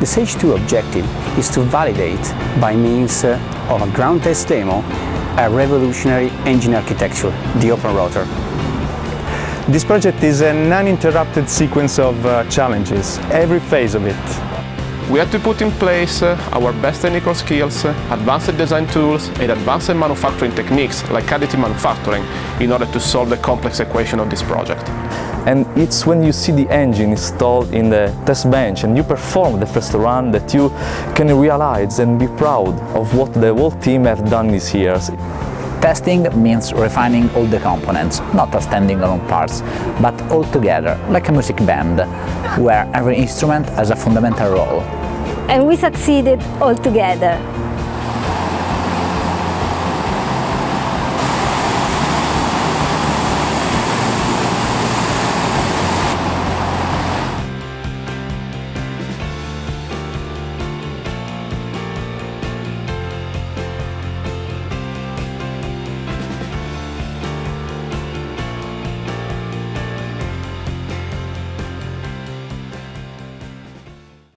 The Stage 2 objective is to validate, by means of a ground test demo, a revolutionary engine architecture, the Open Rotor. This project is an uninterrupted sequence of challenges, every phase of it. We had to put in place our best technical skills, advanced design tools and advanced manufacturing techniques like additive manufacturing in order to solve the complex equation of this project. And it's when you see the engine installed in the test bench and you perform the first run that you can realize and be proud of what the whole team have done these years. Testing means refining all the components, not as standing-alone parts, but all together, like a music band, where every instrument has a fundamental role. And we succeeded all together.